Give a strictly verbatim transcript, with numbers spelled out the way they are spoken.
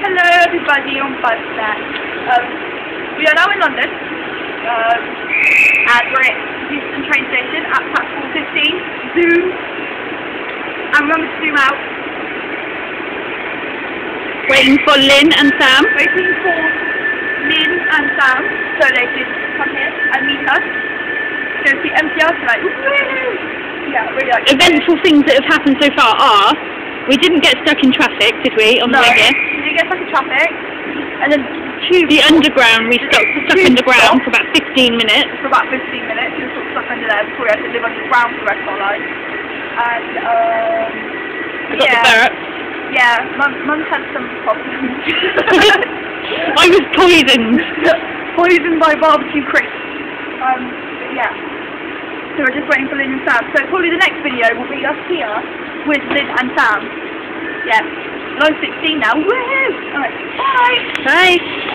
Hello everybody on Buzznet. Um, we are now in London, um, and we're at Euston train station at platform fifteen. Zoom, and remember to zoom out. Waiting for Lynn and Sam. Waiting for Lynn and Sam, so they can come here and meet us. Go see M T R tonight. Woo! Yeah, really like it. Eventful things that have happened so far are, we didn't get stuck in traffic, did we, on the No, way here? we didn't get stuck in traffic, and then tube The underground, we stuck, stuck tube underground stop. for about fifteen minutes. for about fifteen minutes. We were sort of stuck under there before we had to live underground for the rest of our lives. And um, I got yeah, the burp. yeah, mum, mum's had some problems. I was poisoned. Poisoned by barbecue crisps. Um, but yeah. So we're just waiting for Lynn and Sam. So probably the next video will be us here with Lynn and Sam. Yeah. And I'm sixteen now. Woohoo! Alright, bye! Bye.